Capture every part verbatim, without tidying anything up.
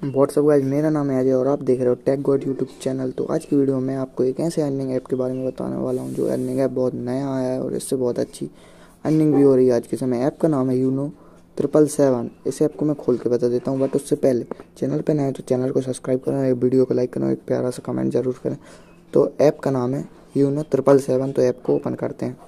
WhatsApp guys, मेरा नाम है अजय और आप देख रहे हो टेक गॉड यूट्यूब चैनल। तो आज की वीडियो में आपको एक ऐसे अर्निंग ऐप के बारे में बताने वाला हूं जो अर्निंग ऐप बहुत नया आया है और इससे बहुत अच्छी अर्निंग भी हो रही है आज के समय। ऐप का नाम है यूनो ट्रिपल सेवन। इस ऐप को मैं खोल के बता देता हूँ, बट उससे पहले चैनल पर नए तो चैनल को सब्सक्राइब करें, एक वीडियो को लाइक करें, एक प्यारा सा कमेंट जरूर करें। तो ऐप का नाम है यूनो ट्रिपल सेवन। तो ऐप को ओपन करते हैं।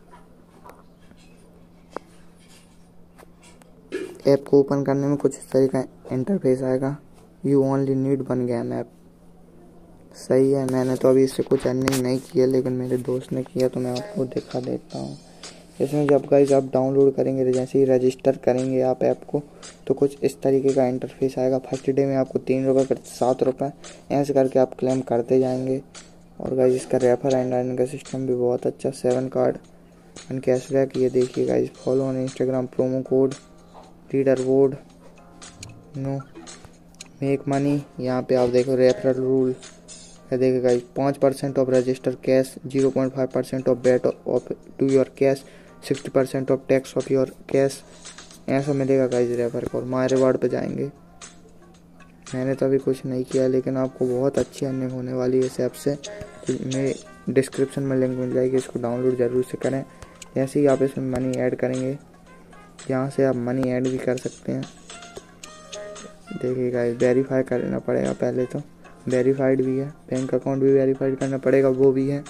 ऐप को ओपन करने में कुछ इस तरह का इंटरफेस आएगा। You only need one game app. सही है, मैंने तो अभी इससे कुछ अर्निंग नहीं किया, लेकिन मेरे दोस्त ने किया तो मैं आपको दिखा देता हूँ। इसमें जब गाइस आप डाउनलोड करेंगे, जैसे ही रजिस्टर करेंगे आप ऐप को, तो कुछ इस तरीके का इंटरफेस आएगा। फर्स्ट डे में आपको तीन रुपये फिर सात रुपये ऐसे करके आप क्लेम करते जाएंगे। और गाइस इसका रेफर एंड अर्निंग का सिस्टम भी बहुत अच्छा। सेवन कार्ड एंड कैशबैक, ये देखिए guys. Follow on Instagram, promo code, leader board, no make money. यहाँ पे आप देखो रेफरल रूल है, देखिए गाइस। पाँच percent off register cash, zero point five percent off bet off to your cash, sixty percent off tax off your cash, ऐसा मिलेगा guys refer को। और माय रिवार्ड पे जाएंगे। मैंने तो अभी कुछ नहीं किया, लेकिन आपको बहुत अच्छी अर्निंग होने वाली है इस ऐप से। तो मेरे डिस्क्रिप्शन में लिंक मिल जाएगी, इसको डाउनलोड जरूर से करें। जैसे ही आप इसमें मनी ऐड करेंगे, यहाँ से आप मनी ऐड भी कर सकते हैं। देखिए गाइस, वेरीफाई करना पड़ेगा पहले, तो वेरीफाइड भी है। बैंक अकाउंट भी वेरीफाइड करना पड़ेगा, वो भी है।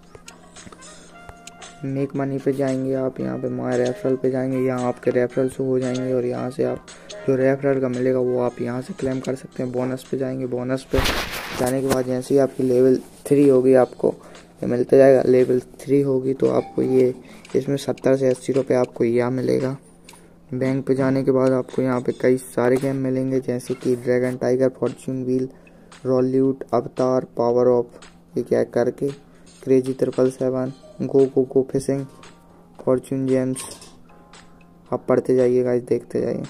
मेक मनी पे जाएंगे आप, यहाँ पे माय रेफरल पे जाएंगे, यहाँ आपके रेफरल शो हो जाएंगे और यहाँ से आप जो रेफरल का मिलेगा वो आप यहाँ से क्लेम कर सकते हैं। बोनस पे जाएंगे, बोनस पे जाने के बाद जैसे ही आपकी लेवल थ्री होगी, आपको ये मिलता जाएगा। लेवल थ्री होगी तो आपको ये इसमें सत्तर से अस्सी रुपये आपको यह मिलेगा। बैंक पे जाने के बाद आपको यहाँ पे कई सारे गेम मिलेंगे, जैसे कि dragon tiger, fortune wheel, roulette, avatar, power off, ये क्या करके, crazy triple seven, go go go fishing, fortune gems. आप पढ़ते जाइए गाइस, देखते जाइए।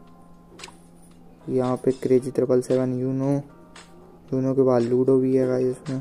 यहाँ पे crazy triple seven, Uno Uno के बाद लूडो भी है गाइस इसमें।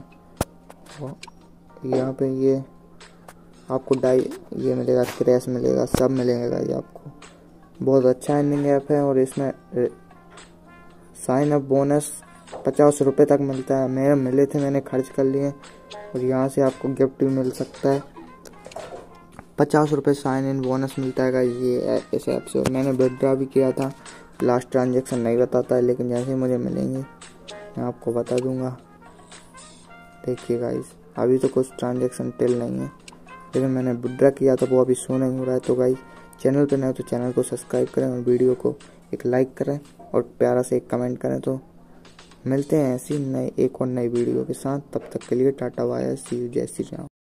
यहाँ पे ये आपको डाई ये मिलेगा, क्रैश मिलेगा, सब मिलेंगे गाइस आपको। बहुत अच्छा अर्निंग ऐप है और इसमें साइन अप बोनस पचास रुपये तक मिलता है। मेरे मिले थे, मैंने खर्च कर लिए। और यहाँ से आपको गिफ्ट भी मिल सकता है। पचास रुपये साइन इन बोनस मिलता है गाइस ये इस ऐप से। और मैंने विथड्रॉ भी किया था। लास्ट ट्रांजेक्शन नहीं बताता है, लेकिन जैसे ही मुझे मिलेंगे मैं आपको बता दूंगा। देखिए गाइस, अभी तो कुछ ट्रांजेक्शन टिल नहीं है, लेकिन मैंने विथड्रॉ किया था, वो अभी शो नहीं हो रहा है। तो गाइस, चैनल पर नए तो चैनल को सब्सक्राइब करें और वीडियो को एक लाइक करें और प्यारा से एक कमेंट करें। तो मिलते हैं ऐसी नई एक और नई वीडियो के साथ। तब तक के लिए टाटा बाय, सी यू, जय श्री राम।